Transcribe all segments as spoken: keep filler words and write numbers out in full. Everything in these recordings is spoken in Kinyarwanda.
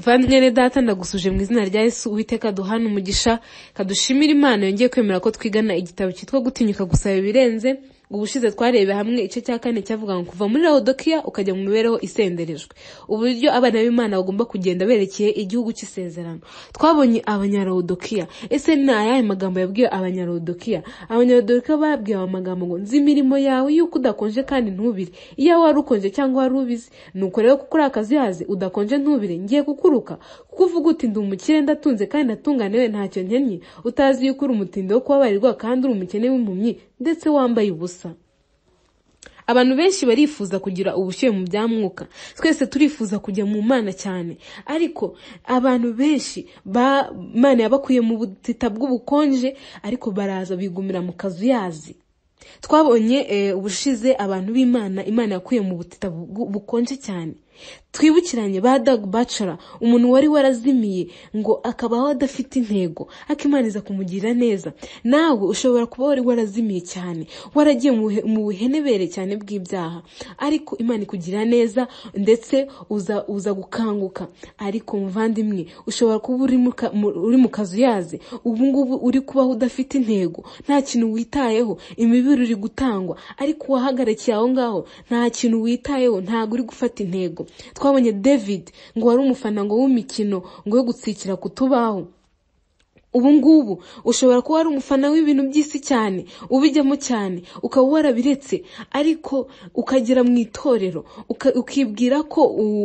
muvandimwe data ndagusuje mu izina rya Yesu. Uwiteka duhana umugisha, kadushimira Imana yongeye kwemera ko twigana igitabo cyitwa gutinyuka gusaba ibirenze. Ubushize twarebe hamwe ice cya kane cyavuga ngo kuva muri Laodikiya ukajya mu mibereho isenderejwe, uburyo abana b'Imana bagomba kugenda berekeye igihugu cy'isezerano. Twabonye abanyalaodikiya. Ese ni ayahe magambo yabwiye abanyalaodikiya? Abanyalaodikiya babwiye amagambo ngo nzi imirimo yawe yuko udakonje kandi ntubire. Iyo wari ukonje cyangwa wari ubizi, nuko rero kuko uri akazi yaze udakonje ntubire, ngiye kukuruka kuko uvuga uti ndi umukire ndatunze kandi ndatunganiwe ntacyo nkennye, utazi yuko uri umutindi wo kubabarirwa kandi uri umukene w'impumyi ndetse wambaye ubusa. Abantu benshi barifuza kugira ubushyuhe mu bya mwuka. Twese turifuza kujya mu Mana cyane, ariko abantu benshi ba Mana yabakuye mu butita bw'ubukonje, ariko baraza bigumira mu kazu yazi. Twabonye e, ubushize abantu b'Imana Imana yakuye mu butita bukonje cyane. Twibukiranye ba Doug Batchelor, umuntu wari warazimiye ngo akabaho adafite intego, akimaniza kumugira neza. Nawe ushobora kuba wari warazimiye cyane, waragiye mu buhenebere cyane bw'ibyaha, ariko Imana ikugira neza ndetse uza uza gukanguka. Ariko muvandimwe, ushobora kuba uri mu uri mu kazu yaze, ubu ngubu uri kubaho udafite intego, nta kintu witayeho, imibiri uri gutangwa, ariko wahagarakiye aho ngaho, nta kintu witayeho, ntago uri gufata intego. Twabonye David ngo wari umufana ngo w'imikino ngo yo gutsikira kutubaho. Ubu ngubu ushobora kuba ari umufana w'ibintu by'isi cyane, ubijyamo cyane, ukaba warabiretse, ariko ukagera mu itorero ukibwira ko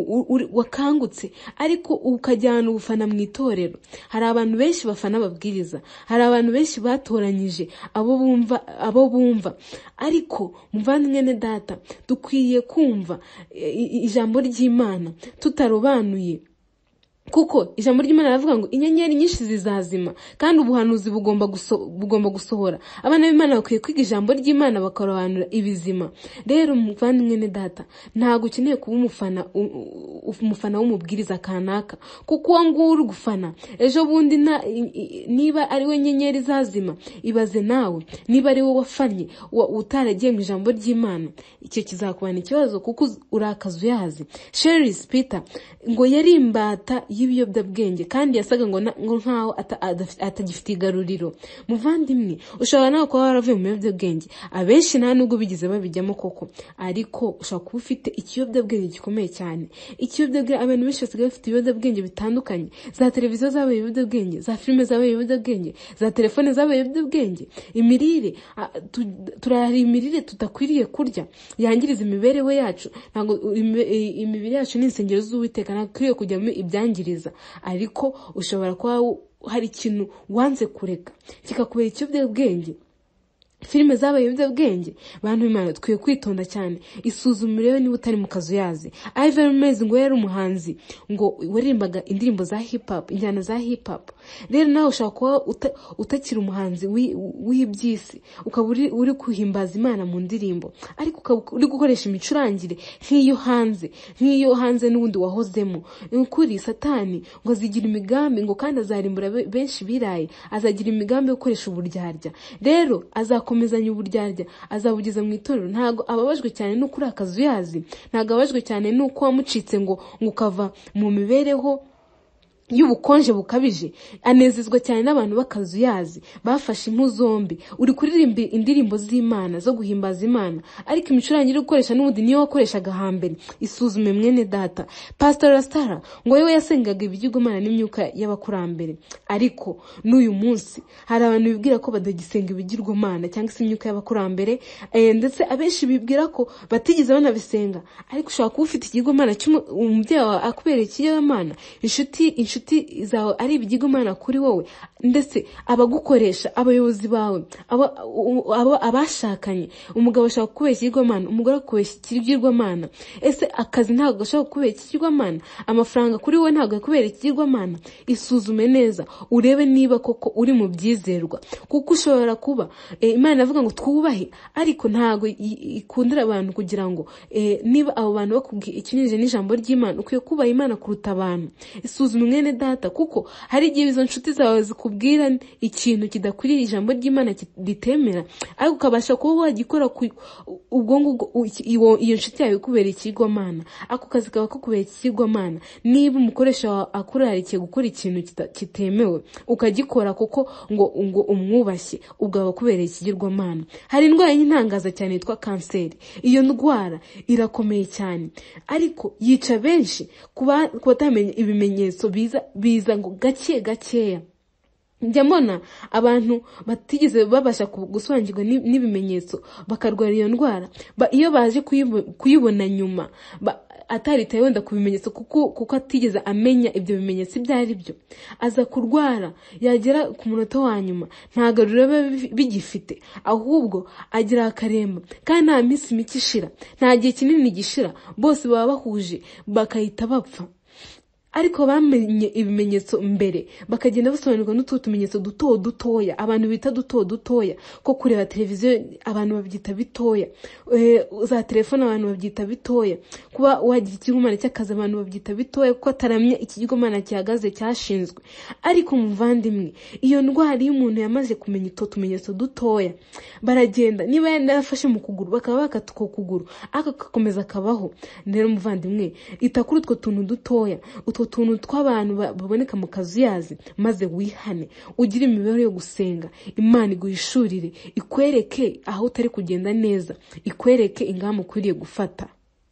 wakangutse, ariko ukajyana ubufana mu itorero. Hari abantu benshi bafana babwiriza, hari abantu benshi batoranyije abo bumva abo bumva ariko muvandimwe data, dukwiye kumva ijambo ry'Imana tutarobanuye. Kuko ijambo ry'Imana ravuga ngo inyenyeri nyinshi zizazima kandi ubuhanuzi bugomba guso, bugomba gusohora. Abana b'Imana bakwiye kwiga ijambo ry'Imana bakarobanura ibizima. Rero muvandimwe data, ntago ukeneye kuba umufana umufana w'umubwiriza kanaka, kuko uwo nguwo uri gufana ejo bundi na, niba ari we nyenyeri zazima, ibaze nawe niba ari wowe wafanye utaragiye mu ijambo ry'Imana, icyo kizakubana ikibazo kuko urakazu yazi. Sherry Peter ngo yari imbata y'ibiyobyabwenge kandi yasaga ngo ngo nkaho atagifite igaruriro. Muvandimwe, ushobora nawe kuba waravuye mu biyobyabwenge, abenshi nta nubwo bigize babijyamo koko, ariko ushobora kuba ufite ikiyobyabwenge gikomeye cyane. Ikiyobyabwenge, abantu benshi basigaye bafite ibiyobyabwenge bitandukanye, za televiziyo zabaye ibiyobyabwenge, za filime zabaye ibiyobyabwenge, za telefone zabaye ibiyobyabwenge. Imirire, turahari imirire tutakwiriye kurya yangiriza imibereho yacu. Ntabwo imibiri yacu ni insengero z'Uwiteka, ntakwiriye kujyamo ibyangiriza. Ariko ushobora kuba hari ikintu wanze kureka kikakubera ikiyobyabwenge. Filime zabaye ibiyobyabwenge. Bantu b'Imana twiye kwitonda cyane, isuzumire niba utari mu kazu yazi. Ivan Mezi ngo yari umuhanzi ngo waririmbaga indirimbo za hip hop, injyana za hip hop. Rero nawe ushaka kuba uta, utakira umuhanzi w'ibyisi, ukaba uri, uri kuhimbaza Imana mu ndirimbo, ariko ukaba uri gukoresha imicurangire nk'iyo hanze nk'iyo hanze n'ubundi wahozemo. Ukuri Satani ngo azigira imigambi ngo kandi azarimbura benshi biraye, azagira imigambi yo gukoresha uburyarya. Rero azakomezanya uburyarya, azabugeza mu itorero. Ntago ababajwe cyane n'uko uri akazu yazi, ntago ababajwe cyane n'uko wamucitse ngo ngukava mu mibereho y'ubukonje bukabije. Anezezwa cyane n'abantu bakazu yazi bafashe impu zombi. Uri kuririmba indirimbo z'Imana zo guhimbaza Imana, ariko imicurangire ukoresha n'ubundi niyo wakoreshaga hambere. Isuzume mwene data. Pastor Rastara ngo yewe yasengaga ibigirwamana n'imyuka y'abakurambere, ariko n'uyu munsi hari abantu bibwira ko badagisenga ibigirwamana cyangwa se imyuka y'abakurambere, eh, ndetse abenshi bibwira ko batigeze banabisenga. Ariko ushaka kuba ufite ikigirwamana cy'umubyeyi wawe akubereye ikigirwamana, inshuti inshuti zawe ari ibigirwamana kuri wowe, ndetse abagukoresha, abayobozi bawe, abo abashakanye. Umugabo ashaka kubera ikigirwamana, umugore akubera ikigirwamana. Ese akazi ntabwo ashaka kubera ikigirwamana, amafaranga kuri wowe ntabwo akubera ikigirwamana. Isuzume neza urebe niba koko uri mu byizerwa, kuko ushobora kuba e, Imana avuga ngo twubahe, ariko ntago ikundira abantu kugira ngo e, niba abo bantu bakubwiye ikinyuze n'ijambo ry'Imana, ukwiye kubaha Imana kuruta abantu. Isuzume mwene data, kuko hari igihe izo nshuti zawe zikubwira ikintu kidakwiriye ijambo ry'Imana ritemera, ariko ukabasha kuba wagikora ubwo ngubwo iyo nshuti yawe ikubera ikigwamana, ako kazi kaba kakubera ikigwamana. Niba umukoresha akurarikiye gukora ikintu kitemewe ukagikora kuko ngo ngo umwubashye, ubwo aba kubereye ikigirwamana. Hari indwara y'intangaza cyane yitwa kanseri. Iyo ndwara irakomeye cyane, ariko yica benshi kuba kubatamenya ibimenyetso biza biza ngo gake gakeya. Njya mbona abantu batigeze babasha gusobanukirwa n'ibimenyetso bakarwara iyo ndwara, iyo baje kuyibona nyuma ataritaye wenda ku bimenyetso kuko kuko atigeze amenya ibyo bimenyetso ibyo ari byo, aza kurwara, yagera ku munota wa nyuma ntago rero bigifite, ahubwo agira akaremba, kandi nta minsi mike ishira, nta gihe kinini gishira, bose baba bahuje bakahita bapfa. Ariko bamenye ibimenyetso mbere bakagenda basobanurwa n'utu tumenyetso duto dutoya, abantu bita duto dutoya, ko kureba televiziyo abantu babyita bitoya, eh za telefone abantu babyita bitoya, kuba wagira ikigumana cy'akazi abantu babyita bitoya kuko ataramye ikigumana cyahagaze cyashinzwe. Ariko muvandimwe, iyo ndwara y'umuntu yamaze kumenya utu tumenyetso dutoya, baragenda niba yarafashe mu kuguru bakaba bakatuko kuguru akakomeza kabaho. Rero muvandimwe, itakuru utwo tuntu dutoya, utwo tuntu tw'abantu baboneka mu kazi yazi, maze wihane, ugira imibereho yo gusenga, Imana iguhishurire, ikwereke aho utari kugenda neza, ikwereke ingamba ukwiriye gufata.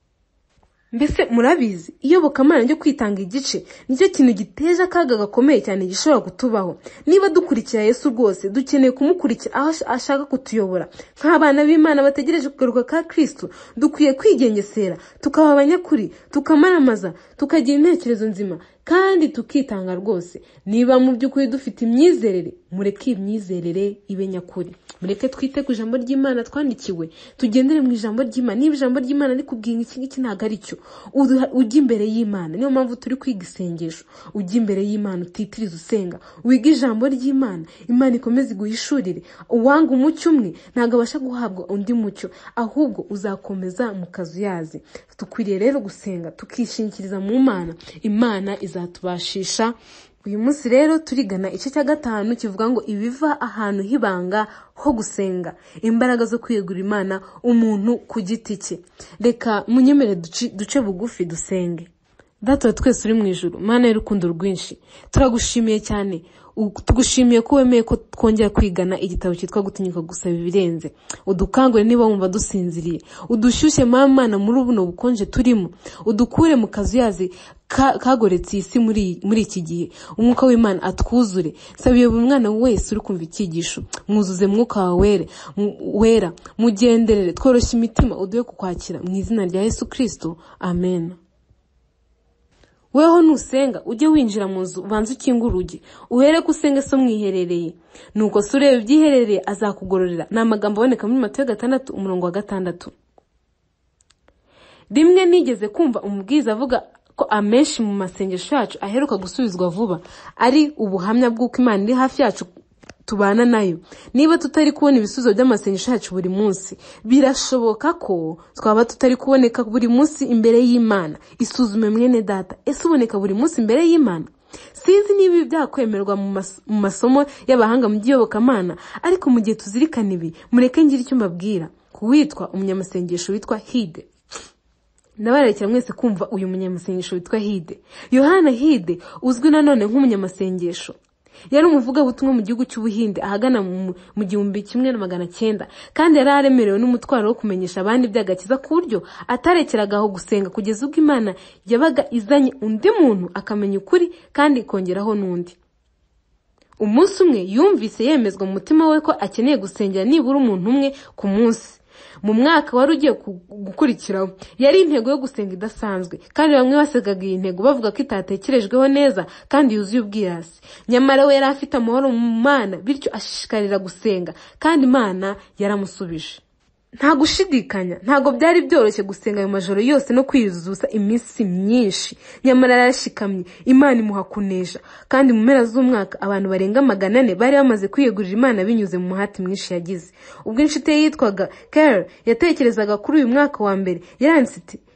Mbese murabizi, iyobokamana ryo kwitanga igice nicyo kintu giteje akaga gakomeye cyane gishobora kutubaho. Niba dukurikira Yesu rwose, dukeneye kumukurikira aho ashaka kutuyobora. Nk'abana b'Imana bategereje kugaruka ka Kristo, dukwiye kwigengesera, tukaba abanyakuri, tukamaramaza, tukagira intekerezo nzima, kandi tukitanga rwose. Niba mu by'ukuri dufite imyizerere, mureke imyizerere ibe nyakuri. Mureke twite ku ijambo ry'Imana twandikiwe, tugendere mu ijambo ry'Imana. Niba ijambo ry'Imana rikubwira iki ngiki ntago ari cyo, ujye imbere y'Imana. Niyo mpamvu turi kwiga isengesho, ujye imbere y'Imana, utitiriza usenga, wiga ijambo ry'Imana, Imana ikomeze iguhishurire. Uwanga umucyo umwe ntago abasha guhabwa undi mucyo, ahubwo uzakomeza mu kazu yazi. Tukwiriye rero gusenga, tukishingikiriza mu Mana, Imana izatubashisha. Uyu munsi rero turigana ice cya gatanu kivuga ngo ibiva ahantu hibanga ho gusenga, imbaraga zo kwiyegura Imana umuntu ku giti cye. Reka munyemere duce bugufi dusenge. Data twese uri mu ijuru, Mana y'urukundo rwinshi, turagushimiye cyane, tugushimiye ko wemeye ko twongera kwigana igitabo cyitwa gutinyuka gusaba ibirenze. Udukangure niba wumva dusinziriye, udushyushye Mana muri buno bukonje turimo, udukure mu kazu yazi kagoretse isi muri muri iki gihe. Umwuka w'Imana atwuzure. Sabiye buri mwana wese uri kumva icyigisho, mwuzuze mwuka wawe wera, mugenderere, tworoshye imitima, uduhe kukwakira mu izina rya Yesu Kristo, amen. Weho nusenga ujye winjira mu nzu, ubanze ukinga urugi, uhere ko usenge so mwiherereye, nuko se urebe ibyiherereye azakugororera. Ni amagambo aboneka muri Matayo gatandatu umurongo wa gatandatu. Rimwe nigeze kumva umubwiriza avuga ko amenshi mu masengesho yacu aheruka gusubizwa vuba, ari ubuhamya bw'uko Imana iri hafi yacu tubana nayo. Niba tutari kubona ibisubizo by'amasengesho yacu buri munsi, birashoboka ko twaba tutari kuboneka buri munsi imbere y'Imana. Isuzume mwene data, ese uboneka buri munsi imbere y'Imana? Sinzi niba ibi byakwemerwa mu masomo y'abahanga mu by'iyobokamana, ariko mu gihe tuzirikana ibi, mureke ngira icyo mbabwira ku witwa umunyamasengesho witwa Hide. Nabarekera mwese kumva uyu munyamasengesho witwa Hide. Yohana Hide uzwi nanone nk'umunyamasengesho, yari umuvuga butumwa mu gihugu cy'Ubuhinde ahagana mu gihumbi kimwe na magana cyenda, kandi yari aremerewe n'umutwaro wo kumenyesha abandi by'agakiza ku buryo atarekeragaho gusenga kugeza ubwo Imana yabaga izanye undi muntu akamenya ukuri kandi ikongeraho n'undi. Umunsi umwe yumvise yemezwa mu mutima we ko akeneye gusengera nibura umuntu umwe ku munsi. Mu mwaka wari ugiye gukurikiraho, yari intego yo gusenga idasanzwe, kandi bamwe basegaga iyi ntego bavuga ko itatekerejweho neza kandi yuzuye ubwirasi. Nyamara we yari afite amahoro mu Mana, bityo ashishikarira gusenga, kandi Imana yaramusubije. Nta gushidikanya, ntago byari byoroshye gusenga ayo majoro yose no kwiyuzuza iminsi myinshi. Nyamara yarashikamye, Imana imuha kunesha, kandi mu mpera z'umwaka abantu barenga magana ane bari bamaze kwiyegurira Imana binyuze mu muhati mwinshi yagize. Ubwo inshuti ye yitwaga Carol yatekerezaga kuri uyu mwaka wa mbere, yaranditse iti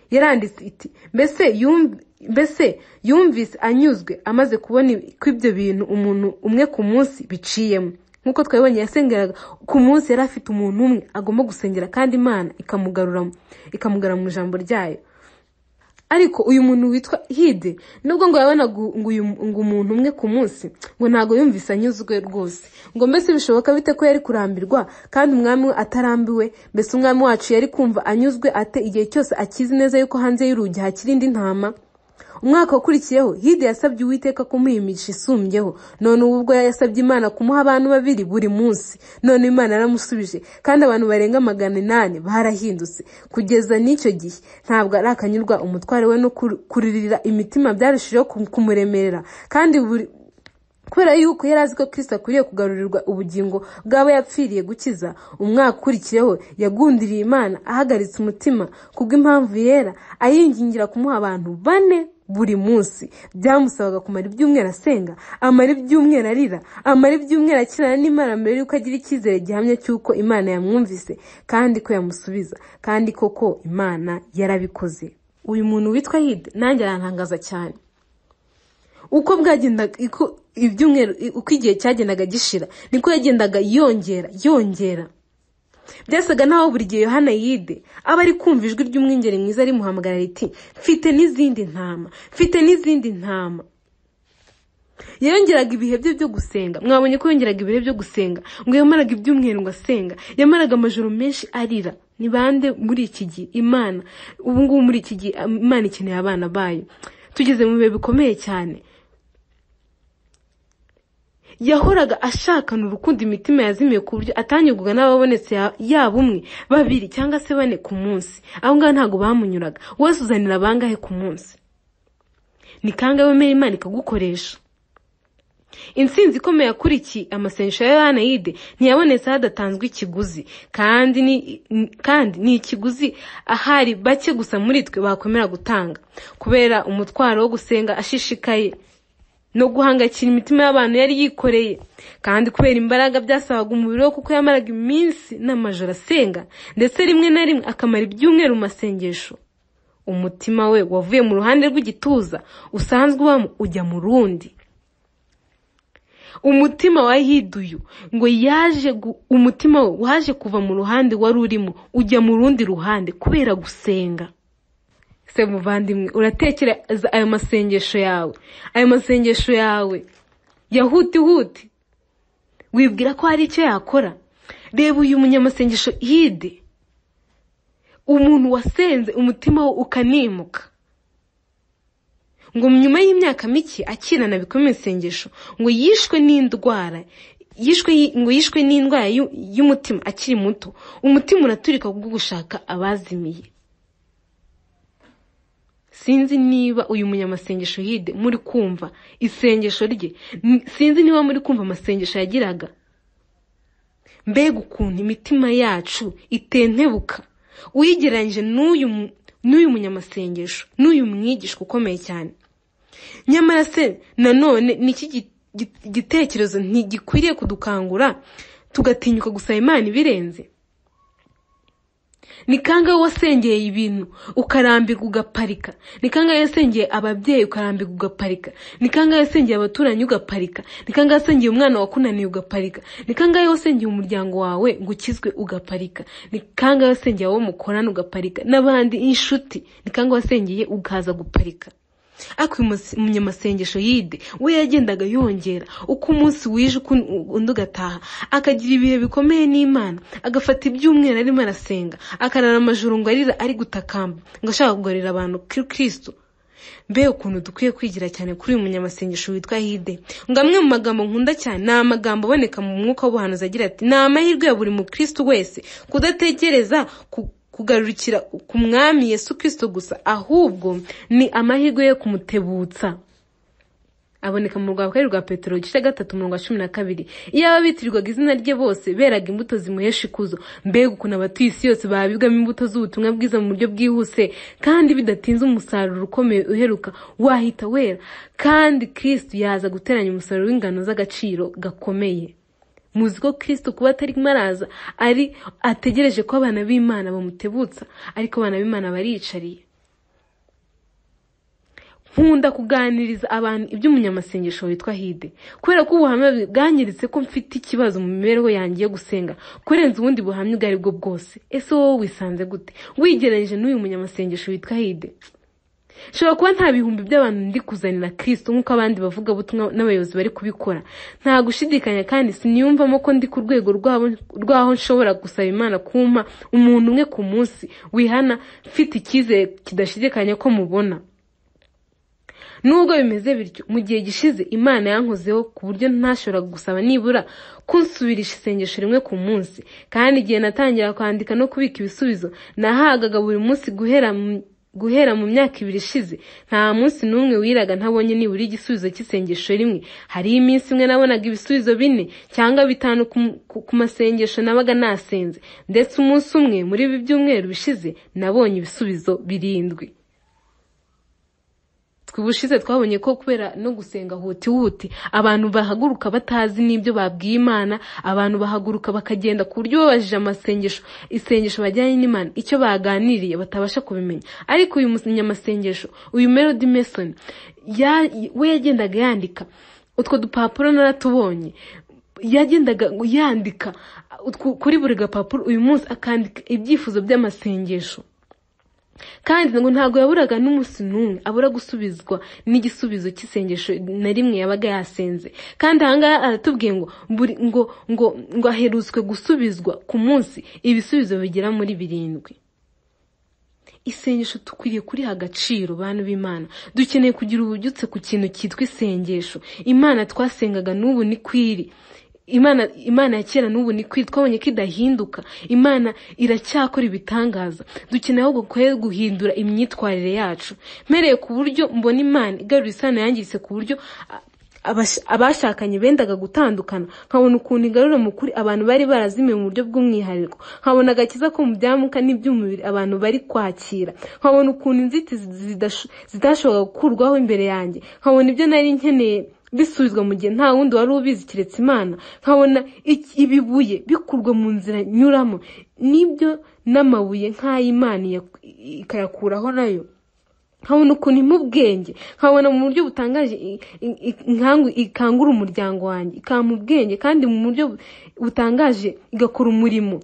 yaranditse iti mbese yumv mbese yumvise anyuzwe amaze kubona ko ibyo bintu umuntu umwe ku munsi biciyemo. Nkuko twabonye yasengeraga ku munsi yari afite umuntu umwe agomba gusengera kandi Imana ikamugarura ikamugara mu ijambo ryayo. Ariko uyu muntu witwa Hide nubwo ngo yabona ngo uyu ngo umuntu umwe ku munsi ngo ntago yumvise anyuzwe rwose, ngo mbese bishoboka bite ko yari kurambirwa kandi umwami we atarambiwe? Mbese umwami wacu yari kumva anyuzwe ate igihe cyose akizi neza yuko hanze y'urugi hakiri indi ntama? Umwaka wakurikiyeho Hide yasabye Uwiteka kumuha imigisha isumbyeho, none ubwo yasabye Imana kumuha abantu babiri buri munsi, none Imana yaramusubije kandi abantu barenga magana inani barahindutse. Kugeza n'icyo gihe ntabwo ari akanyurwa umutware we no kuririra imitima byarushijeho kumuremerera, kandi kubera yuko yari azi ko Kristo akwiriye kugarurirwa ubugingo bw'abo yapfiriye gukiza. Umwaka ukurikiyeho yagundiriye Imana ahagaritse umutima kubw'impamvu yera, ayingingira kumuha abantu bane buri munsi. Byamusabaga kumara ibyumweru asenga, amara ibyumweru arira, amara ibyumweru akirana n'Imana mbere yuko agira icyizere gihamya cy'uko Imana yamwumvise kandi ko yamusubiza, kandi koko Imana yarabikoze. Uyu muntu witwa Hide nanjye arantangaza cyane. Uko bwagendaga ibyumweru uko igihe cyagendaga gishira niko yagendaga yongera yongera. Byasaga naho buri gihe Yohana Hide aba ari kumva ijwi ry'umwungeri mwiza ari muhamagara riti mfite n'izindi ntama mfite n'izindi ntama. Yongeraga ibihe bye byo gusenga. Mwabonye ko yongeraga ibihe byo gusenga, ngo yamaraga ibyumweru ngo asenga, yamaraga amajoro menshi arira. Ni bande muri iki gihe Imana ubu ngubu muri iki gihe Imana ikeneye abana bayo? Tugeze mu bihe bikomeye cyane. Yahoraga ashakana urukundo imitima yazimiye ku buryo atanyurwaga n'ababonetse yaba umwe babiri cyangwa se bane ku munsi. Aho ngaho ntago bamunyuraga. Wese uzanira bangahe ku munsi? Ni kangahe wemera Imana ikagukoresha? Intsinzi ikomeye yakurikiye amasengesho ya Yohana Hide ntiyabonetse hadatanzwe ikiguzi, kandi ni kandi ni ikiguzi ahari bake gusa muri twe bakwemera gutanga, kubera umutwaro wo gusenga ashishikaye no guhangayikira imitima y'abantu yari yikoreye, kandi kubera imbaraga byasabaga umubiri we kuko yamaraga iminsi n'amajoro asenga, ndetse rimwe na rimwe akamara ibyumweru mu masengesho. Umutima we wavuye mu ruhande rw'igituza usanzwe ubamo ujya mu rundi. Umutima wa Hide ngo yaje umutima we waje kuva mu ruhande wari urimo ujya mu rundi ruhande kubera gusenga. Se muvandimwe, uratekereza ayo masengesho yawe ayo masengesho yawe yahuti huti wibwira ko hari icyo yakora? Reba uyu munyamasengesho Hide, umuntu wasenze umutima we ukanimuka, ngo nyuma y'imyaka mike akirana bikomeye isengesho ngo yishwe n'indwara yishwe ngo yishwe n'indwara y'umutima akiri muto. Umutima uraturika kubwo gushaka abazimiye. Sinzi niba uyu munyamasengesho Hide muri kumva isengesho rye, sinzi niba muri kumva amasengesho yagiraga. Mbega ukuntu imitima yacu itentebuka uyigereranyije n'uyu n'uyu munyamasengesho n'uyu mwigishwa ukomeye cyane. Nyamara se nanone niki gitekerezo ntigikwiriye kudukangura tugatinyuka gusaba Imana ibirenze? Ni kangahe wasengeye ibintu ukarambirwa ugaparika? Ni kangahe wasengeye ababyeyi ukarambirwa ugaparika? Ni kangahe wasengeye abaturanyi ugaparika? Ni kangahe wasengeye umwana wakunaniye ugaparika? Ni kangahe wasengeye umuryango wawe ngo ukizwe ugaparika? Ni kangahe wasengeye abo mukorana ugaparika n'abandi inshuti? Ni kangahe wasengeye ugaza guparika? Ako umunyamasengesho Hide we yagendaga yongera uko umunsi wije undi ugataha, akagira ibihe bikomeye n'Imana, agafata ibyumweru arimo arasenga, akarara amajoro ngo arira ari gutakamba ngo ashaka kugarurira abantu Kristo. Mbe ukuntu dukwiye kwigira cyane kuri uyu munyamasengesho witwa Hide. Ngo amwe mu magambo nkunda cyane ni amagambo aboneka mu mwuka w'ubuhanuzi agira ati ni amahirwe ya buri mu Kristo wese kudatekereza ku kugarurikira ku mwami Yesu Kristo gusa, ahubwo ni amahirwe yo kumutebutsa. Aboneka mu rwa kabiri rwa Petero igice gatatu umurongo wa cumi na kabiri. Iyo ababitirirwaga izina rye bose beraga imbuto zimuhesha ikuzo. Mbega ukuntu abatuye isi yose babibwamo imbuto z'ubutumwa bwiza mu buryo bwihuse kandi bidatinze umusaruro ukomeye uheruka wahita wera, kandi Kristo yaza guteranya umusaruro w'ingano z'agaciro gakomeye. Muzi ko Kristo kuba atari maraza ari ategereje ko abana b'Imana bamutebutsa, ariko abana b'Imana baricariye. nkunda kuganiriza abantu iby'umunyamasengesho witwa Hide, kubera ko ubuhamya bwanyiritse ko mfite ikibazo mu mibereho yanjye yo gusenga kurenza ubundi buhamya ubwo ari bwo bwose. Ese wowe wisanze gute wigereranyije n'uyu munyamasengesho witwa Hide? Shobora kuba nta bihumbi by'abantu ndi kuzanira Kristo nk'uko abandi bavuga butumwa n'abayobozi bari kubikora, nta gushidikanya kandi siniyumvamo ko ndi ku rwego rwabo rwaho nshobora gusaba Imana kumpa umuntu umwe ku munsi wihana mfite icyizere kidashidikanya ko mubona. Nubwo bimeze bityo, mu gihe gishize Imana yankozeho ku buryo ntashobora gusaba nibura kunsubirisha isengesho rimwe ku munsi, kandi igihe natangira kwandika no kubika ibisubizo nahagaga buri munsi guhera guhera mu myaka ibiri ishize, nta munsi n'umwe wiraga ntabonye nibura igisubizo cy'isengesho rimwe. Hari iminsi imwe nabonaga ibisubizo bine cyangwa bitanu ku masengesho nabaga nasenze, ndetse umunsi umwe muri ibi byumweru bishize nabonye ibisubizo birindwi. Twubushize twabonye ko kubera no gusenga huti huti abantu bahaguruka batazi n'ibyo babwiye Imana, abantu bahaguruka bakagenda ku buryo babajije amasengesho isengesho bajyanye n'Imana icyo baganiriye batabasha kubimenya. Ariko uyu munyamasengesho, uyu Melody Mason, ya we yagendaga yandika utwo dupapuro naratubonye, yagendaga yandika kuri buri gapapuro uyu munsi akandika ibyifuzo by'amasengesho, kandi ngo ntago yaburaga n'umunsi n'umwe abura gusubizwa n'igisubizo cy'isengesho na rimwe yabaga yasenze. Kandi ahangaha aratubwiye ngo ngo ngo ngo aherutswe gusubizwa ku munsi ibisubizo bigera muri birindwi. Isengesho tukwiriye kuri agaciro bantu b'Imana, dukeneye kugira ububyutse ku kintu cyitwa isengesho. Imana twasengaga n'ubu ni kwiri, Imana Imana ya kera n'ubu ni kwiri, twabonye ko idahinduka. Imana iracyakora ibitangaza, dukeneye ahubwo guhindura imyitwarire yacu. Mpereye ku buryo mbona Imana igarura isano yangiritse ku buryo abashakanye bendaga gutandukana, nkabona ukuntu igarura mu kuri abantu bari barazimiye mu buryo bw'umwihariko, nkabona agakiza ko mu byamuka n'iby'umubiri abantu bari kwakira, nkabona ukuntu inzitizi zidashoboka gukurwaho imbere yanjye, nkabona ibyo nari nkeneye bisubizwa mu gihe nta wundi wari ubizi kiretse Imana, nkabona ibibuye bikurwa mu nzira nyuramo, nibyo n'amabuye nk'ay'Imana ikayakuraho nayo. Nkabona ukuntu imubwenge, nkabona mu buryo butangaje inkangu ikangura umuryango wanjye, ikampa ubwenge kandi mu buryo butangaje igakora umurimo.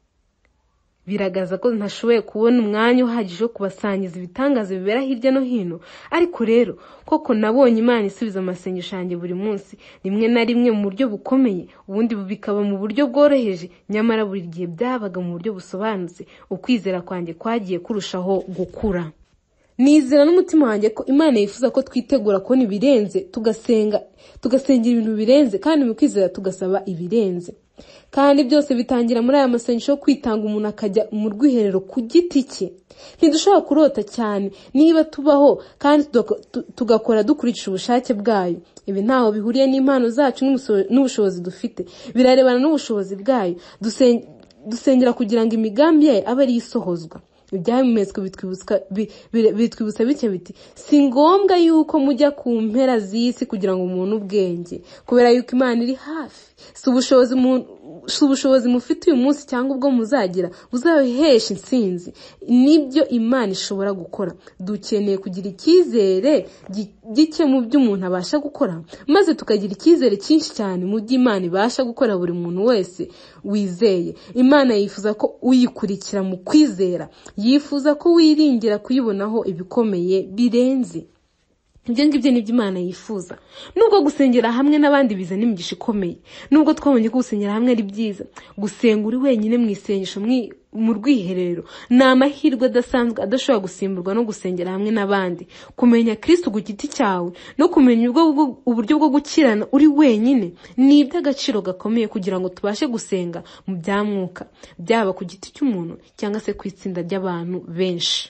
Biragaza ko ntashoboye kubona umwanya uhagije wo kubasangiza ibitangaza bibera hirya no hino, ariko rero koko nabonye Imana isubiza amasengesho yanjye buri munsi, rimwe na rimwe mu buryo bukomeye, ubundi bikaba mu buryo bworoheje, nyamara buri gihe byabaga mu buryo busobanutse. Ukwizera kwanjye kwagiye kurushaho gukura. Nizera n'umutima wanjye ko Imana yifuza ko twitegura kubona ibirenze, tugasenga tugasengera ibintu birenze, kandi mu kwizera tugasaba ibirenze. Kandi byose bitangira muri aya masengesho yo kwitanga umuntu akajya mu rwiherero ku giti cye. Ntidushobora kurota cyane niba tubaho kandi tugakora dukurikije ubushake bwayo. Ibi ntaho bihuriye n'impano zacu n'ubushobozi dufite, birarebana n'ubushobozi bwayo. Dusengera kugira ngo imigambi yayo abe ari isohozwa. Ibyamezwe bitwibutsa bityo biti, si ngombwa yuko mujya ku mpera z'isi kugira ngo umuntu ubwenge, kubera yuko Imana iri hafi. Si ubushobozi ubushobozi mufite uyu munsi cyangwa ubwo muzagira buzabihesha intsinzi, nibyo Imana ishobora gukora. Dukeneye kugira icyizere gike mu byo umuntu abasha gukora, maze tukagira icyizere cyinshi cyane mu byo Imana ibasha gukora buri muntu wese wizeye. Imana yifuza ko uyikurikira mu kwizera, yifuza ko wiringira kuyibonaho ibikomeye birenze. Ibyo ngibyo nibyo Imana yifuza. Nubwo gusengera hamwe n'abandi bizana imigisha ikomeye, nubwo twabonye ko gusengera hamwe ari byiza, gusenga uri wenyine mu isengesho mu rwiherero ni amahirwe adasanzwe adashobora gusimburwa no gusengera hamwe n'abandi. Kumenya Kristo ku giti cyawe no kumenya uburyo bwo gukirana uri wenyine ni iby'agaciro gakomeye kugira ngo tubashe gusenga mu byamwuka, byaba ku giti cy'umuntu cyangwa se ku itsinda ry'abantu benshi.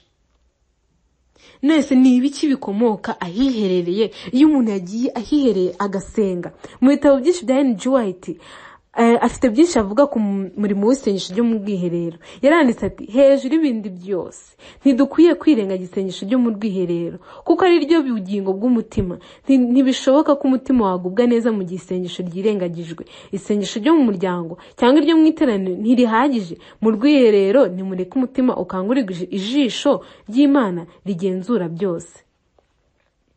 Nese ni ibiki bikomoka ahiherereye iyo umuntu yagiye ahihereye agasenga? Mu bitabo byinshi bya Ellen G. White uh, afite byinshi avuga ku murimo w'isengesho ryo mu bwiherero. Yaranditse ati, hejuru ibindi byose ntidukwiye kwirengagiza isengesho ryo mu rwiherero, kuko ari ryo bugingo bw'umutima. Ntibishoboka ko umutima wagubwa neza mu gihe isengesho ryirengagijwe. Isengesho ryo mu muryango cyangwa iryo mu iteraniro ntirihagije. Mu rwiherero nimureke umutima ukangurirwe ijisho ry'Imana rigenzura byose.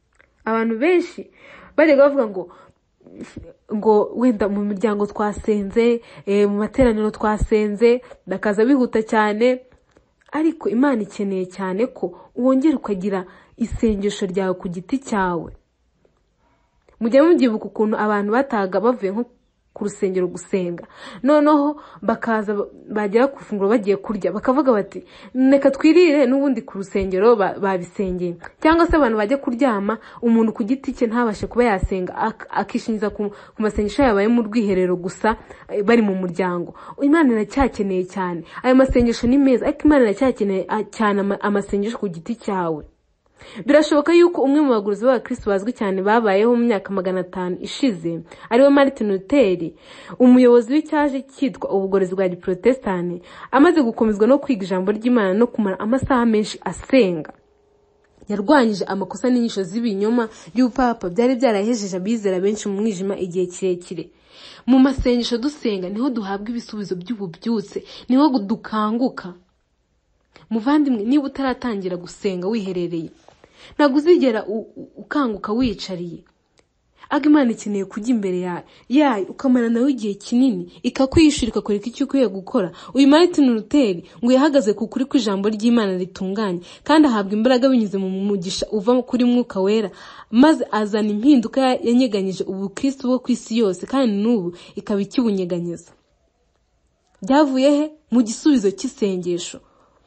abantu benshi barega bavuga ngo ngo wenda mu miryango twasenze, e, mu materaniro twasenze, bakaza bihuta cyane, ariko Imana ikeneye cyane ko wongera ukagira isengesho ryawe ku giti cyawe. Mujye mubyibuka ukuntu abantu bataga bavuye nko ku rusengero gusenga, noneho bakaza bagera ku funguro bagiye kurya bakavuga bati neka twirire n'ubundi ku rusengero babisengeye. Cyangwa se abantu bajye kuryama, umuntu ku giti cye ntabashe kuba yasenga, akishingiza ku masengesho yabaye mu rwiherero gusa bari mu muryango. Imana iracyakeneye cyane ayo masengesho, ni meza, ariko Imana iracyakeneye cyane amasengesho ku giti cyawe. Birashoboka yuko umwe mu baguruzi b'Abakristo bazwi cyane babayeho mu myaka magana atanu ishize ariwe Martin Luther, umuyobozi w'icyaje cyitwa ubugorozi bwa Giprotestani, amaze gukomezwa no kwiga ijambo ry'Imana no kumara amasaha menshi asenga. Yarwanyije amakosa n'inyigisho z'ibinyoma y'ubupapa byari byarahejeje abizera benshi mu mwijima igihe kirekire. Mu masengesho dusenga niho duhabwa ibisubizo by'ububyutse, niho dukanguka. Muvandimwe, niba utaratangira gusenga wiherereye, ntabwo uzigera ukanguka wicariye. Aga Imana ikeneye kujya imbere yayo ukamara nawe igihe kinini, ikakwishura ikakwereka icyo ukwiye gukora. Uyu Martin Luther ngo yahagaze ku kuri kw'ijambo ry'Imana ritunganye, kandi ahabwa imbaraga binyuze mu mugisha uva kuri Mwuka Wera, maze azana impinduka yanyeganyije ubukristo bwo ku isi yose, kandi n'ubu ikaba ikibunyeganyeza. Byavuye he? Mu gisubizo cy'isengesho.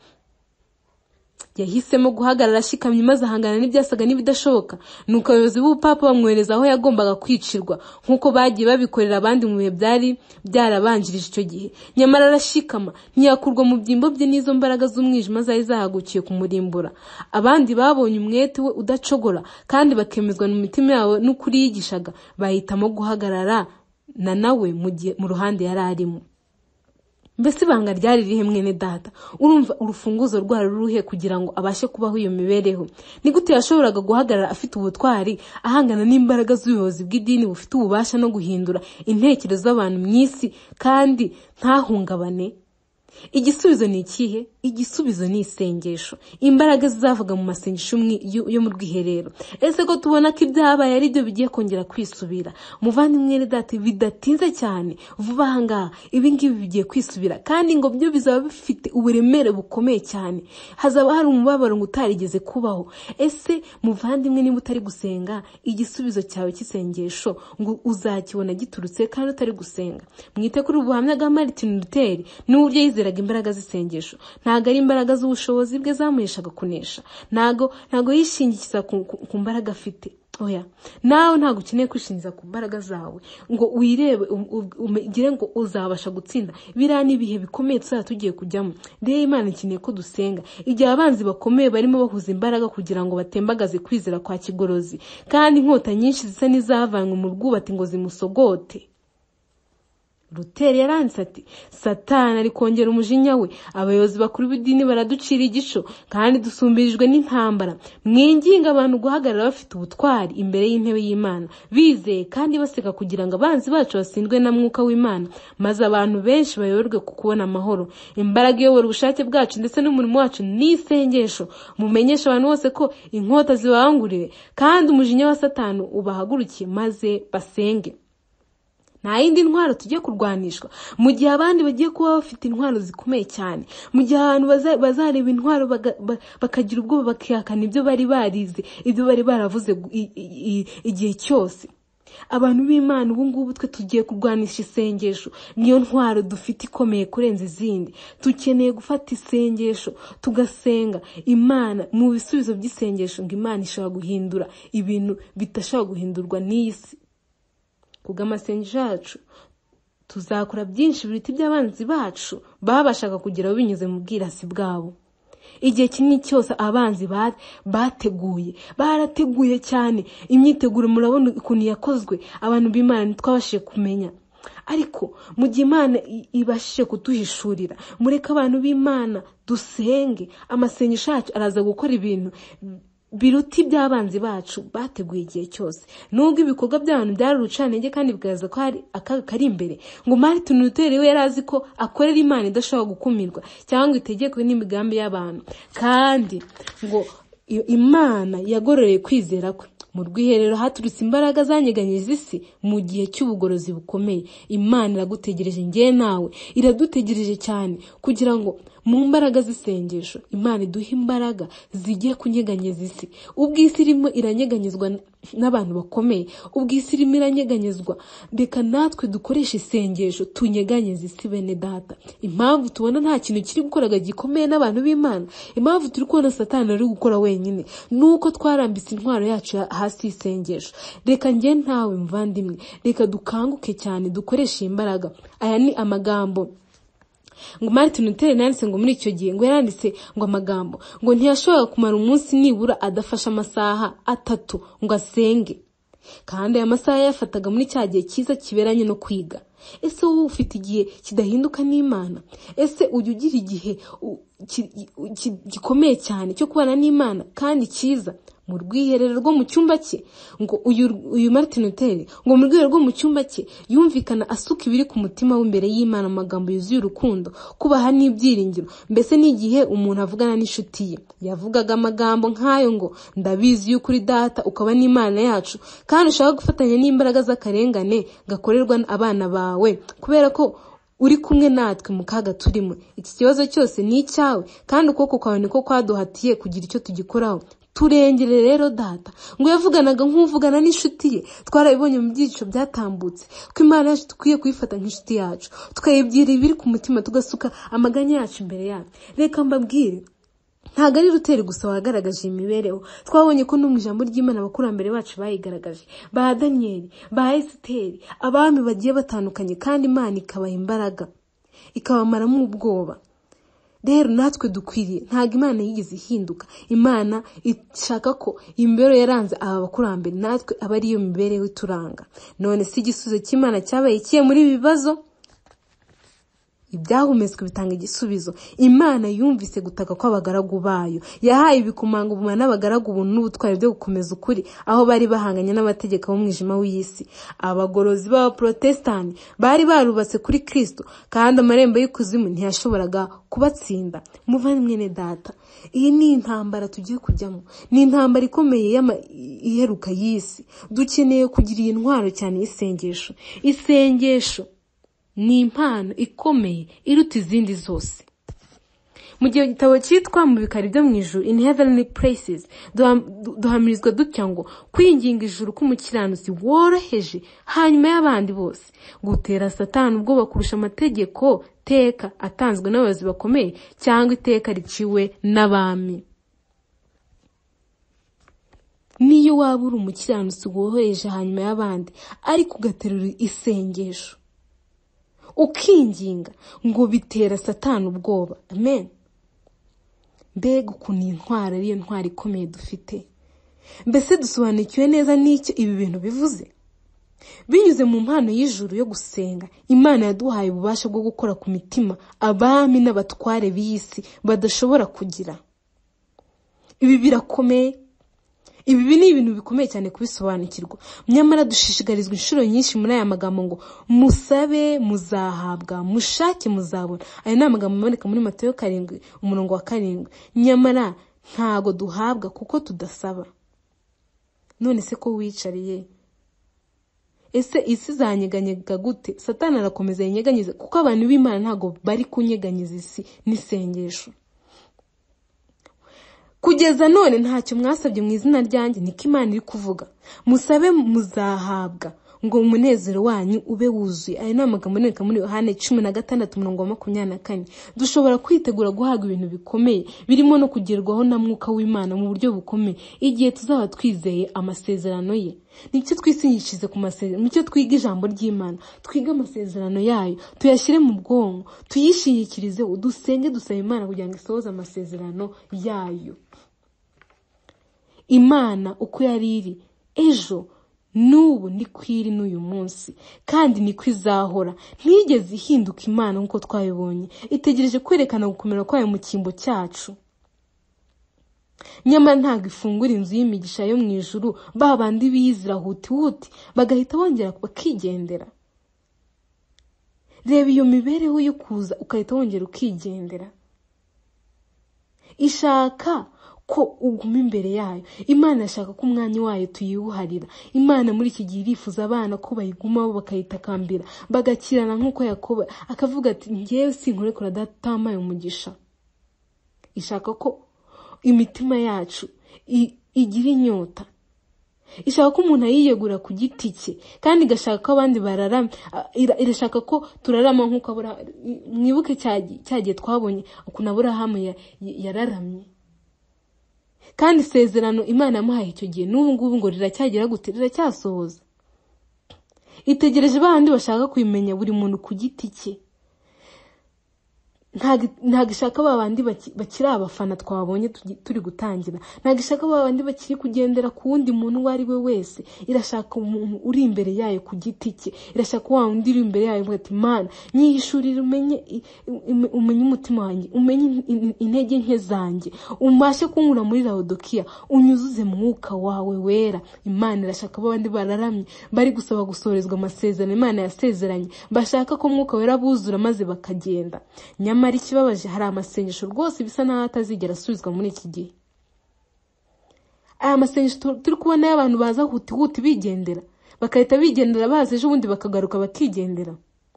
Yahisemo guhagarara ashikamye maze ahangana n'ibyasaga n'ibidashoboka. Nuko abayobozi b'ubupapa bamwohereza aho yagombaga kwicirwa, nk'uko bagiye babikorera abandi mu bihe byari byarabanjirije icyo gihe. Nyamara arashikama, ntiyakurwa mu byimbo bye n'izo mbaraga z'umwijima zari zahagukiye kumurimbura. Abandi babonye umwete we udacogora kandi bakemezwa mu mitima yabo n'ukuri yigishaga, bahitamo guhagarara na nawe mu ruhande yari arimo. Mbese ibanga ryari rihe mwene data? Urumva urufunguzo rwari ruhe kugira ngo abashe kubaho iyo mibereho? Ni gute yashoboraga guhagarara afite ubutwari, ahangana n'imbaraga z'ubuyobozi bw'idini bufite ububasha no guhindura intekerezo z'abantu mu isi kandi ntahungabane? Igisubizo ni ikihe? Igisubizo ni isengesho. Imbaraga zizavuga mu masengesho yo mu rwiherero. Ese ko tubona ko ibyabaye ari byo bigiye kongera kwisubira? Muvandimwe data, bidatinze cyane, vuba ahangaha ibi ngibi bigiye kwisubira, kandi ngo byo bizaba bifite uburemere bukomeye cyane. Hazaba hari umubabaro ngo utarigeze kubaho. Ese muvandimwe, niba utari gusenga, igisubizo cyawe cy'isengesho ngo uzakibona giturutse kandi utari gusenga. Mwite kuri ubuhamya bwa Martin Luther n'uburyo yizeraga imbaraga z'isengesho. Ntago ari imbaraga z'ubushobozi bwe zamuheshaga kunesha, ntago ntago yishingikiza ku, ku, ku mbaraga afite. Oya, nawe ntago ukeneye kwishingiza ku mbaraga zawe ngo wirebe ugire ngo uzabasha gutsinda. Biriya ni ibihe bikomeye tuzaba tugiye kujyamo. Rero Imana ikeneye ko dusenga igihe abanzi bakomeye barimo bahuza imbaraga kugira ngo batembagaze kwizera kwa kigorozi, kandi inkota nyinshi zisa n'izavanywe mu rwubati ngo zimusogote. Luther yaranditse ati, Satani ari kongera umujinya we, abayobozi bakuru b'idini baraducira igico kandi dusumbirijwe n'intambara. Mwinginga abantu guhagarara bafite ubutwari imbere y'intebe y'Imana, bizeye kandi baseka kugira ngo abanzi bacu basindwe na Mwuka w'Imana, maze abantu benshi bayoborwe ku kubona amahoro. Imbaraga iyobora ubushake bwacu ndetse n'umurimo wacu ni isengesho. Mumenyesha abantu bose ko inkota zibanguriwe kandi umujinya wa Satani ubahagurukiye, maze basenge. Nta yindi ntwaro tujye kurwanishwa mu gihe abandi bagiye kuba bafite intwaro zikomeye cyane, mu gihe abantu bazareba intwaro bakagira ubwoba bakihakana ibyo bari barize, ibyo bari baravuze igihe cyose. Abantu b'Imana ubu ngubu twe tugiye kurwanisha isengesho, niyo ntwaro dufite ikomeye kurenza izindi. Tukeneye gufata isengesho tugasenga Imana mu bisubizo by'isengesho, ngo Imana ishobora guhindura ibintu bitashobora guhindurwa n'isi. Kubw'amasengesho yacu tuzakora byinshi biruta iby'abanzi bacu babashaga kugeraho binyuze mu bwirasi bwabo. Igihe kinini cyose abanzi bateguye barateguye cyane, imyiteguro murabona ukuntu yakozwe, abantu b'Imana twabashije kumenya. Ariko mu gihe Imana ibashije kuduhishurira, mureke abantu b'Imana dusenge. Amasengesho yacu araza gukora ibintu biruta iby'abanzi bacu bateguye igihe cyose. Nubwo ibikorwa by'abantu byari urucanenge kandi bigaza ko hari akaga kari imbere, ngo Martin Luther we yarazi ko akorera Imana idashobora gukumirwa cyangwa itegekwe n'imigambi y'abantu, kandi ngo Imana yagororeye kwizera kwe. mu rwiherero haturutse imbaraga zanyeganyeza isi mu gihe cy'ubugorozi bukomeye. Imana iragutegereje, njye nawe iradutegereje cyane, kugira ngo mu mbaraga z'isengesho Imana iduhe imbaraga zigiye kunyeganyeza isi. Ubwo isi irimo iranyeganyezwa n'abantu bakomeye, ubwo isi irimo iranyeganyezwa, reka natwe dukoresha isengesho tunyeganyeza isi bene data. Impamvu tubona nta kintu kiri gukoraga gikomeye n'abantu b'Imana, impamvu turi kubona Satani ari gukora wenyine, nuko twarambitse intwaro yacu hasi isengesho. Reka njye ntawe mvandimwe, reka dukanguke cyane dukoresha imbaraga. Aya ni amagambo ngo Martin Luther yanditse ngo muri icyo gihe, ngo yaranditse ngo amagambo ngo ntiyashobora kumara umunsi nibura adafasha amasaha atatu ngo asenge, kandi aya masaha yafataga muri cya gihe cyiza kiberanye no kwiga. Ese wowe ufite igihe kidahinduka n'Imana? Ese ujya ugira igihe gikomeye cyane cyo kubana n'Imana kandi cyiza mu rwiherero rwo mu cyumba cye? Ngo uyu uyu Martin Luther ngo mu rwiherero rwo mu cyumba cye yumvikana asuka ibiri ku mutima w'imbere y'Imana, amagambo yuzuye urukundo, kubaha n'ibyiringiro. Mbese n'igihe umuntu avugana n'inshuti ye yavugaga amagambo nk'ayo ngo ndabizi y'ukuri data ukaba n'Imana yacu, kandi ushaka gufatanya n'imbaraga z'akarengane gakorerwa abana bawe, kubera ko uri kumwe natwe mu kaga turimo. Iki kibazo cyose ni icyawe, kandi ukuboko kwawe niko kwaduhatiye kugira icyo tugikoraho. Turengere rero data. Ngo yavuganaga nk'uvugana n'inshuti ye. Twarabibonye mu byigisho byatambutse ko Imana yacu tukwiye kuyifata nk'inshuti yacu, tukayibwira ibiri ku mutima, tugasuka amaganya yacu imbere yayo. Reka mbabwire, ntago ari Luther gusa wagaragaje imibereho. Twabonye ko no mu ijambo ry'Imana abakurambere bacu bayigaragaje, ba Daniel, ba Esiteri, abami bagiye batandukanye, kandi Imana ikabaha imbaraga, ikabamaramo ubwoba. Rero natwe dukwiriye, ntago Imana yigeze ihinduka. Imana ishaka ko imibereho yaranze aba bakurambere natwe aba ariyo mibereho ituranga. None si igisubizo cy'Imana cyabaye kiye muri ibi bibazo? Ibyahumetswe bitanga igisubizo. Imana yumvise gutaka kw'abagaragu bayo, yahaye ibikomanga ubumana n'abagaragu ubuntu n'ubutwari byo gukomeza ukuri aho bari bahanganye n'amategeko y'umwijima w'isi. Abagorozi b'abaprotestani bari barubatse kuri Kristo, kandi amarembo y'ikuzimu ntiyashoboraga kubatsinda. Muvandimwe ne data, iyi ni intambara tugiye kujyamo, ni intambara ikomeye iheruka y'isi. Dukeneye kugira iyi ntwaro cyane y'isengesho. Isengesho ni impano ikomeye iruta izindi zose. Mu gihe igitabo cyitwa mu bikari byo mu ijuru, in heavenly places, duhamirizwa dutya ngo kwinginga ijuru k'umukiranutsi woroheje hanyuma y'abandi bose gutera Satani ubwoba kurusha amategeko teka atanzwe n'abayobozi bakomeye cyangwa iteka riciwe n'abami. Niyo waba uri umukiranutsi woroheje hanyuma y'abandi, ariko ugaterura isengesho ukinginga, ngo bitera Satani ubwoba. Amen. Mbega ukuntu intwara ariyo ntwara ikomeye dufite. Mbese dusobanukiwe neza n'icyo ibi bintu bivuze? Binyuze mu mpano y'ijuru yo gusenga, Imana yaduhaye ububasha bwo gukora ku mitima abami n'abatware b'isi badashobora kugira. Ibi birakomeye. Ibi ni ibintu bikomeye cyane kubisobanukirwa. Nyamara dushishikarizwa inshuro nyinshi muri aya magambo ngo musabe muzahabwa, mushake muzabona. Aya ni amagambo aboneka muri Matayo karindwi umurongo wa karindwi. Nyamara ntago duhabwa kuko tudasaba. None se ko wicariye, ese isi zanyeganyega gute? Satani arakomeza yinyeganyeze, kuko abantu b'Imana ntago bari kunyeganyeza isi n'isengesho. Kugeza none ntacyo mwasabye mu izina ryanjye, niko Imana iri kuvuga. Musabe muzahabwa, ngo umunezero wanyu ube wuzuye. Aya ni amagambo aboneka muri Yohana cumi na gatandatu umurongo wa makumyabiri na kane. Dushobora kwitegura guhabwa ibintu bikomeye birimo no kugerwaho na Mwuka w'Imana mu buryo bukomeye igihe tuzaba twizeye amasezerano ye. Nicyo twisingishije ku masezerano, nicyo twiga ijambo ry'Imana, twiga amasezerano yayo, tuyashyire mu bwonko, tuyishingikirize, dusenge dusaba Imana kugira ngo isohoze amasezerano yayo. Imana uko yari iri ejo n'ubu niko iri n'uyu munsi, kandi niko izahora. Ntiyigeze ihinduka Imana nk'uko twabibonye. Itegereje kwerekana gukomera kwayo mu cyimbo cyacu. Nyamara ntabwo ifungura inzu y'imigisha yo mu ijuru babandi biyizira huti huti bagahita bongera bakigendera. Reba iyo mibereho yo kuza ukahita wongera ukigendera. Ishaka ko uguma imbere yayo. Imana yashaka ko umwanya wayo tuyuharira. Imana muri iki gihe irifuza abana ko bayigumaho bakayitakambira bagakirana nk'uko Yakobo akavuga ati ngewe sinkurekura datamaye umugisha. Ishaka ko imitima yacu igira inyota. Ishaka ko umuntu ayiyegura ku giti cye kandi igashaka ko abandi bararama. Irashaka ko turarama nk'uko abura. Mwibuke cyagiye twabonye ukuntu Aburahamu yararamye, kandi isezerano Imana yamuhaye icyo gihe n'ubu ngubu ngo riracyagira gute, riracyasohoza. Itegereje bandi bashaka kuyimenya buri muntu ku giti cye. Ntago ishaka babandi bakiri abafana twabonye turi gutangira. Ntago ishaka babandi bakiri kugendera ku wundi muntu uwo ari we wese. Irashaka umuntu uri imbere yayo ku giti cye. Irashaka wa wundi uri imbere yayo ngo ati Mana nyihishurire umenye umenye umutima wanjye, umenye intege nke zanjye, umbashe kunkura muri Laodikiya, unyuzuze mwuka wawe wera. Imana irashaka babandi bararamye bari gusaba gusorezwa amasezerano Imana yasezeranye, bashaka ko mwuka wera buzura maze bakagenda. Nyamara ikibabaje hari amasengesho rwose bisa naho atazigera asubizwa muri iki gihe. Aya masengesho turi kubona y'abantu baza huti huti bigendera, bakahita bigendera baza ejo bundi bakagaruka bakigendera.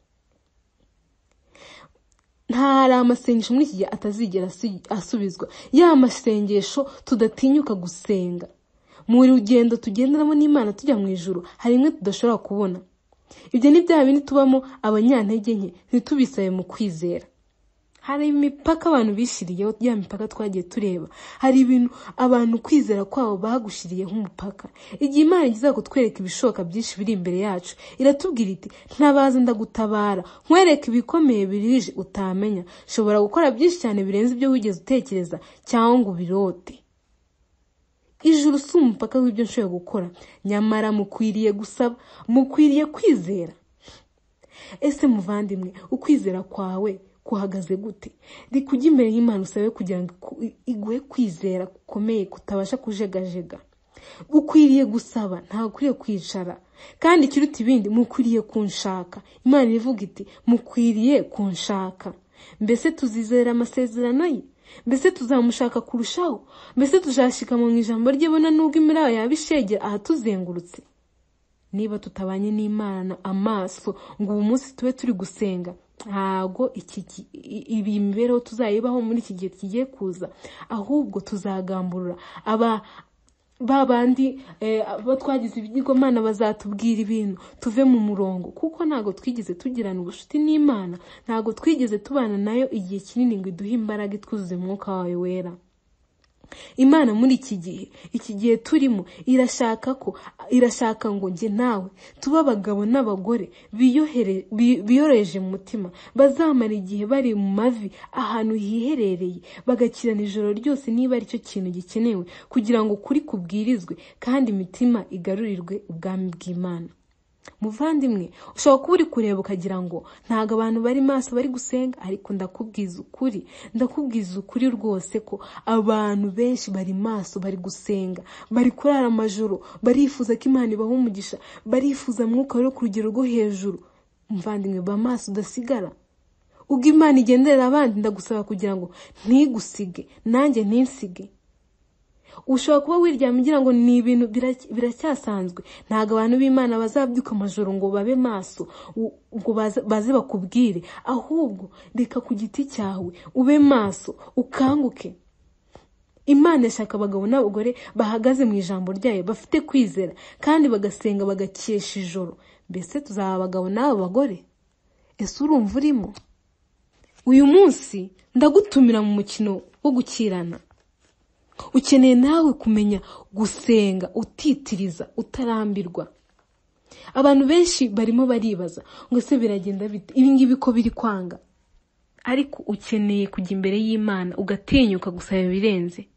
Ntari amasengesho muri iki gihe atazigera asubizwa. Ya masengesho tudatinyuka gusenga mu rugendo tugenderamo n'Imana tujya mu ijuru, hari imwe tudashobora kubona. Ibyo ni bya bindi tubamo abanyantege nke ntitubisabe mu kwizera. Hari imipaka abantu bishiriyeho, ya mipaka twagiye tureba. Hari ibintu abantu kwizera kwabo bagushiriyeho umupaka. Igihe Imana igiza kutwereka ibishoboka byinshi biri imbere yacu, iratubwira iti ntabaza ndagutabara, nkwereka ibikomeye birije utamenya. Shobora gukora byinshi cyane birenze ibyo wigeze utekereza cyangwa ngo birote. Ijuru si umupaka w'ibyo nshoboye gukora, nyamara mukwiriye gusaba, mukwiriye kwizera. Ese muvandimwe, ukwizera kwawe kuhagaze gute? Rikujya imbere y'Imana usabe kugira ngo iguhe kwizera gukomeye kutabasha kujegajega. Ukwiriye gusaba, nta ukwiriye kwicara. Kandi ikiruta ibindi, mukwiriye kunshaka. Imana ivuga iti mukwiriye kunshaka. Mbese tuzizera amasezerano ye? Mbese tuzamushaka kurushaho? Mbese tuzashika mu ijambo rye bona nubwo imiraba yabishegera ahatuzengurutse? Niba tutabanye n'Imana amaso ngo ubu munsi tube turi gusenga, ntago iki ibi imibereho tuzayibaho muri iki gihe kigiye kuza, ahubwo tuzagamburura aba babandi abo twagize ibigirwamana bazatubwira ibintu tuve mu murongo, kuko ntago twigeze tugirana ubushuti n'Imana, ntago twigeze tubana nayo igihe kinini ngo iduhe imbaraga itwuzuze mwuka wawe wera. Imana muri iki gihe iki gihe turimo irashaka ko irashaka ngo nge nawe tuba abagabo n'abagore biyohere biyoroheje mu mutima, bazamara igihe bari mu mavi ahantu hiherereye, bagakirana ijoro ryose niba ari cyo kintu gikenewe kugira ngo kuri kubwirizwe kandi imitima igarurirwe ubwami bw'Imana. Muvandimwe, ushobora kuba uri kureba ukagira ngo ntago abantu bari maso bari gusenga, ariko ndakubwiza ukuri ndakubwiza ukuri rwose ko abantu benshi bari maso bari gusenga, bari kurara amajoro, barifuza ko Imana ibaha umugisha, barifuza mwuka wo ku rugero rwo hejuru. Muvandimwe, ba maso udasigara. Ubwo Imana igenderera abandi, ndagusaba kugira ngo ntigusige nanjye ntinsige. Ushobora kuba wiryamye ugira ngo ni ibintu biracyasanzwe. Ntago abantu b'Imana bazabyuka amajoro ngo babe maso ngo baze bakubwire, ahubwo reka ku giti cyawe ube maso ukanguke. Imana ishaka abagabo n'abagore bahagaze mu ijambo ryayo, bafite kwizera kandi bagasenga bagakesha ijoro. Mbese tuzaba abagabo n'abo bagore? Ese urumva urimo? Uyu munsi ndagutumira mu mukino wo gukirana. Ukeneye nawe kumenya gusenga utitiriza utarambirwa. Abantu benshi barimo baribaza ngo se biragenda bite, ibi ngibi ko biri kwanga? Ariko ukeneye kujya imbere y'Imana ugatinyuka gusaba ibirenze.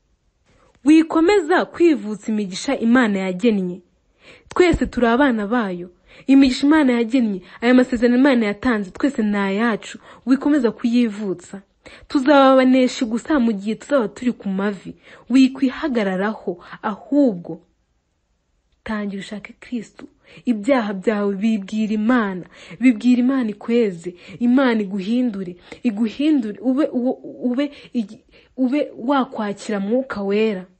Wikomeza kwivutsa imigisha Imana yagennye. Twese turi abana bayo. Imigisha Imana yagennye, aya masezerano Imana yatanze, twese ni ayacu. Wikomeza kuyivutsa. Tuzababanesha gusa mu gihe tuzaba turi ku mavi. Wikwihagararaho, ahubwo tangira ushake Kristo. Ibyaha byawe bibwira Imana, bibwira Imana ikweze, Imana iguhindure, iguhindure ube ube ube wakwakira mwuka wera.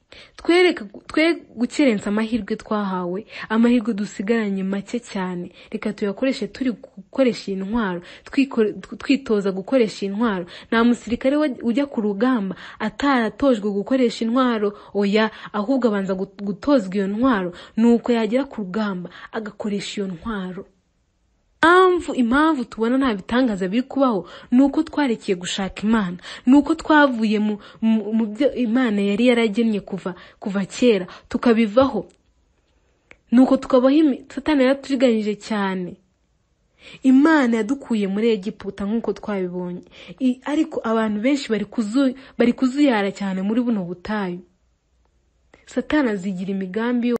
twereka twe gukerensa amahirwe twahawe, amahirwe dusigaranye make cyane, reka tuyakoreshe turi gukoresha intwaro, twitoza gukoresha intwaro. Nta musirikare ujya ku rugamba ataratojwe gukoresha intwaro, oya, ahubwo abanza gutozwa iyo ntwaro, nuko yagera ku rugamba agakoresha iyo ntwaro. Impamvu impamvu tubona nta bitangaza biri kubaho nuko twarekeye gushaka Imana, nuko twavuye mu mu byo Imana yari yaragennye kuva kuva kera tukabivaho, nuko tukabaho Satani yaturiganyije cyane. Imana yadukuye muri Egiputa nkuko twabibonye, ariko abantu benshi bari kuzu bari kuzuyara cyane muri buno butayu. Satani azigira imigambi